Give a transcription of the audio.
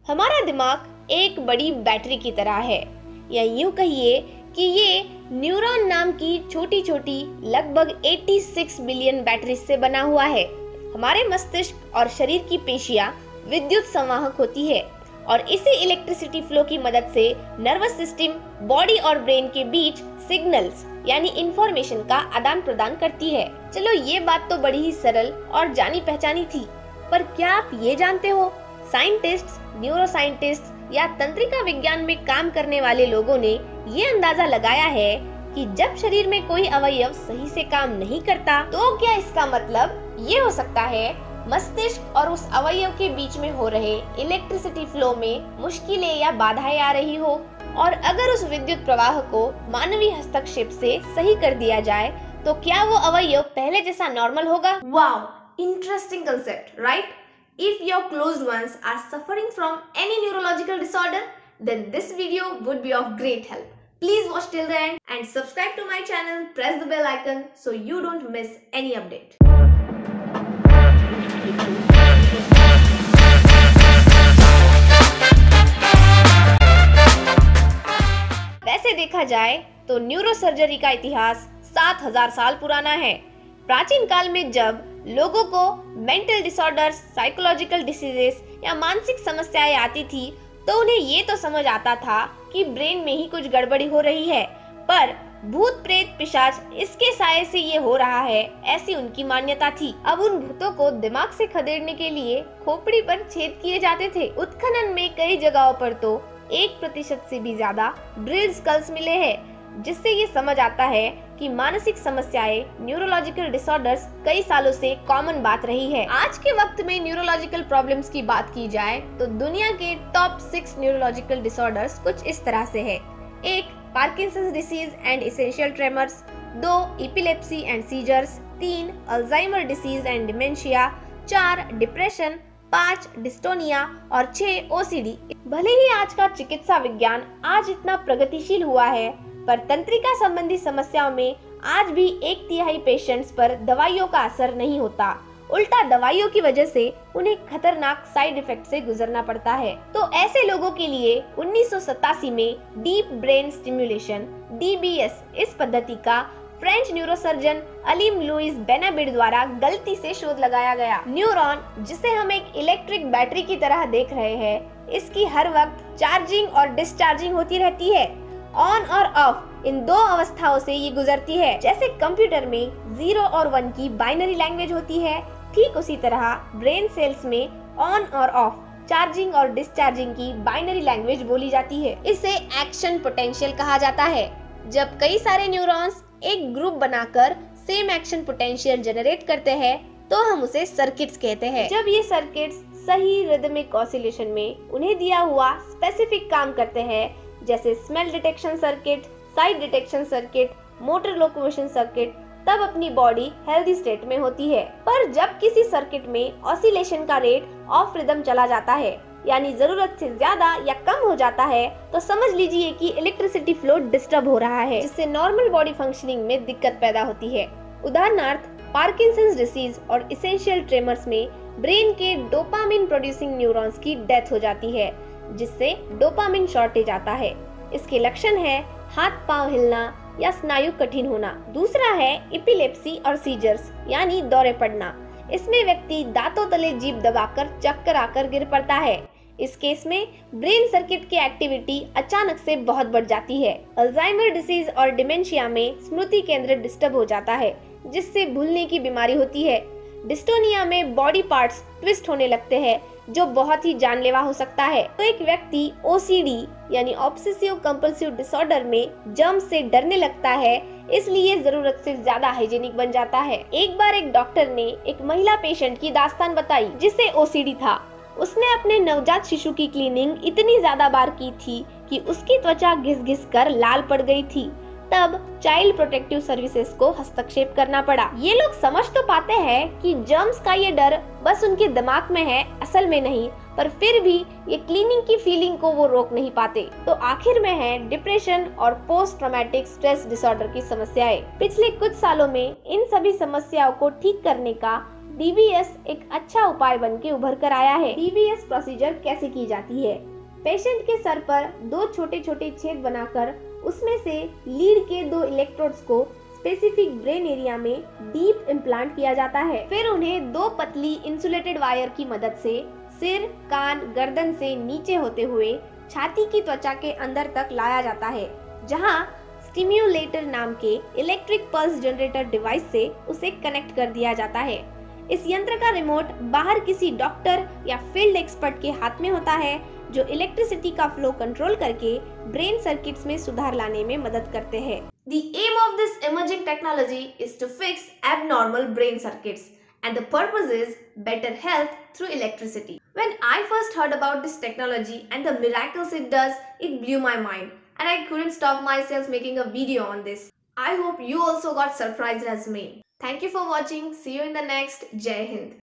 हमारा दिमाग एक बड़ी बैटरी की तरह है, या यूं कहिए कि ये न्यूरॉन नाम की छोटी छोटी लगभग 86 बिलियन बैटरी से बना हुआ है। हमारे मस्तिष्क और शरीर की पेशियां विद्युत संवाहक होती है और इसी इलेक्ट्रिसिटी फ्लो की मदद से नर्वस सिस्टम बॉडी और ब्रेन के बीच सिग्नल्स यानी इंफॉर्मेशन का आदान प्रदान करती है। चलो ये बात तो बड़ी ही सरल और जानी पहचानी थी, पर क्या आप ये जानते हो साइंटिस्ट्स, न्यूरोसाइंटिस्ट्स या तंत्रिका विज्ञान में काम करने वाले लोगों ने ये अंदाजा लगाया है कि जब शरीर में कोई अवयव सही से काम नहीं करता तो क्या इसका मतलब ये हो सकता है मस्तिष्क और उस अवयव के बीच में हो रहे इलेक्ट्रिसिटी फ्लो में मुश्किलें या बाधाएं आ रही हो, और अगर उस विद्युत प्रवाह को मानवीय हस्तक्षेप से सही कर दिया जाए तो क्या वो अवयव पहले जैसा नॉर्मल होगा? Wow, interesting concept, right? If your closed ones are suffering from any neurological disorder, then this video would be of great help. Please watch till the end and subscribe to my channel, press the bell icon so you don't miss any update. वैसे देखा जाए तो neurosurgery का इतिहास 7000 साल पुराना है। प्राचीन काल में जब लोगों को मेंटल डिसऑर्डर्स, साइकोलॉजिकल डिसीजेस या मानसिक समस्याएं आती थी तो उन्हें ये तो समझ आता था कि ब्रेन में ही कुछ गड़बड़ी हो रही है, पर भूत प्रेत पिशाच इसके साये से ये हो रहा है, ऐसी उनकी मान्यता थी। अब उन भूतों को दिमाग से खदेड़ने के लिए खोपड़ी पर छेद किए जाते थे। उत्खनन में कई जगहों पर तो 1% से भी ज्यादा ड्रिल स्कल्स मिले हैं, जिससे ये समझ आता है कि मानसिक समस्याएं, न्यूरोलॉजिकल डिसऑर्डर्स कई सालों से कॉमन बात रही है। आज के वक्त में न्यूरोलॉजिकल प्रॉब्लम्स की बात की जाए तो दुनिया के टॉप 6 न्यूरोलॉजिकल डिसऑर्डर्स कुछ इस तरह से है। 1. Parkinson's disease and essential tremors, 2. Epilepsy and seizures, 3. Alzheimer disease and dementia, 4. Depression, 5. Dystonia और 6. ओसीडी। भले ही आज का चिकित्सा विज्ञान आज इतना प्रगतिशील हुआ है, पर तंत्रिका संबंधी समस्याओं में आज भी 1/3 पेशेंट्स पर दवाइयों का असर नहीं होता। उल्टा दवाइयों की वजह से उन्हें खतरनाक साइड इफेक्ट से गुजरना पड़ता है। तो ऐसे लोगों के लिए 1987 में डीप ब्रेन स्टिमुलेशन (DBS) इस पद्धति का French neurosurgeon Alim Louis Benabid द्वारा गलती से शोध लगाया गया। न्यूरॉन, जिसे हम एक इलेक्ट्रिक बैटरी की तरह देख रहे हैं, इसकी हर वक्त चार्जिंग और डिस्चार्जिंग होती रहती है। ऑन और ऑफ इन दो अवस्थाओं से ये गुजरती है। जैसे कंप्यूटर में 0 और 1 की बाइनरी लैंग्वेज होती है, ठीक उसी तरह ब्रेन सेल्स में ऑन और ऑफ, चार्जिंग और डिस्चार्जिंग की बाइनरी लैंग्वेज बोली जाती है। इसे एक्शन पोटेंशियल कहा जाता है। जब कई सारे न्यूरॉन्स एक ग्रुप बनाकर सेम एक्शन पोटेंशियल जनरेट करते हैं तो हम उसे सर्किट्स कहते हैं। जब ये सर्किट्स सही रिदमिक ऑसिलेशन में उन्हें दिया हुआ स्पेसिफिक काम करते हैं, जैसे smell detection circuit, sight detection circuit, motor locomotion circuit, तब अपनी बॉडी हेल्दी स्टेट में होती है। पर जब किसी सर्किट में ऑसिलेशन का रेट ऑफ रिदम चला जाता है, यानी जरूरत से ज्यादा या कम हो जाता है, तो समझ लीजिए कि इलेक्ट्रिसिटी फ्लो डिस्टर्ब हो रहा है, जिससे नॉर्मल बॉडी फंक्शनिंग में दिक्कत पैदा होती है। उदाहरणार्थ, पार्किंसंस डिसीज और एसेंशियल ट्रेमर्स में ब्रेन के डोपामिन प्रोड्यूसिंग न्यूरॉन्स की डेथ हो जाती है, जिससे डोपामिन शॉर्टेज आता है। इसके लक्षण है हाथ पांव हिलना या स्नायु कठिन होना। दूसरा है एपिलेप्सी और सीजर्स, यानी दौरे पड़ना। इसमें व्यक्ति दांतों तले जीभ दबाकर चक्कर आकर गिर पड़ता है। इस केस में ब्रेन सर्किट की एक्टिविटी अचानक से बहुत बढ़ जाती है। अल्जाइमर डिसीज और डिमेंशिया में स्मृति केंद्र डिस्टर्ब हो जाता है, जिससे भूलने की बीमारी होती है। डिस्टोनिया में बॉडी पार्ट्स ट्विस्ट होने लगते हैं, जो बहुत ही जानलेवा हो सकता है। तो एक व्यक्ति OCD यानी ऑब्सेसिव कंपल्सिव डिसऑर्डर में जर्म्स से डरने लगता है, इसलिए जरूरत से ज्यादा हाइजीनिक बन जाता है। एक बार एक डॉक्टर ने एक महिला पेशेंट की दास्तान बताई जिसे OCD था। उसने अपने नवजात शिशु की क्लीनिंग इतनी ज्यादा बार की थी कि उसकी त्वचा घिस-घिस कर लाल पड़ गई थी। तब चाइल्ड प्रोटेक्टिव सर्विसेज को हस्तक्षेप करना पड़ा। ये लोग समझ तो पाते हैं कि जर्म्स का ये डर बस उनके दिमाग में है, असल में नहीं, पर फिर भी ये क्लीनिंग की फीलिंग को वो रोक नहीं पाते। तो आखिर में है डिप्रेशन और पोस्ट ट्रॉमेटिक स्ट्रेस डिसऑर्डर की समस्याएं। पिछले कुछ सालों में इन सभी समस्याओं को ठीक करने का डीबीएस एक अच्छा उपाय बन के उभर कर आया है। डीबीएस प्रोसीजर कैसे की जाती है? पेशेंट के सर पर 2 छोटे छोटे छेद बनाकर उसमें से लीड के 2 इलेक्ट्रोड्स को स्पेसिफिक ब्रेन एरिया में डीप इम्प्लांट किया जाता है। फिर उन्हें 2 पतली इंसुलेटेड वायर की मदद से सिर, कान, गर्दन से नीचे होते हुए छाती की त्वचा के अंदर तक लाया जाता है, जहां स्टिम्युलेटर नाम के इलेक्ट्रिक पल्स जनरेटर डिवाइस से उसे कनेक्ट कर दिया जाता है। इस यंत्र का रिमोट बाहर किसी डॉक्टर या फील्ड एक्सपर्ट के हाथ में होता है, जो इलेक्ट्रिसिटी का फ्लो कंट्रोल करके ब्रेन सर्किट्स में सुधार लाने में मदद करते हैं। The aim of this emerging technology is to fix abnormal brain circuits, and the purpose is better health through electricity. When I first heard about this technology and the miracles it does, it blew my mind, and I couldn't stop myself making a video on this. I hope you also got surprised as me. Thank you for watching. See you in the next. Jai Hind.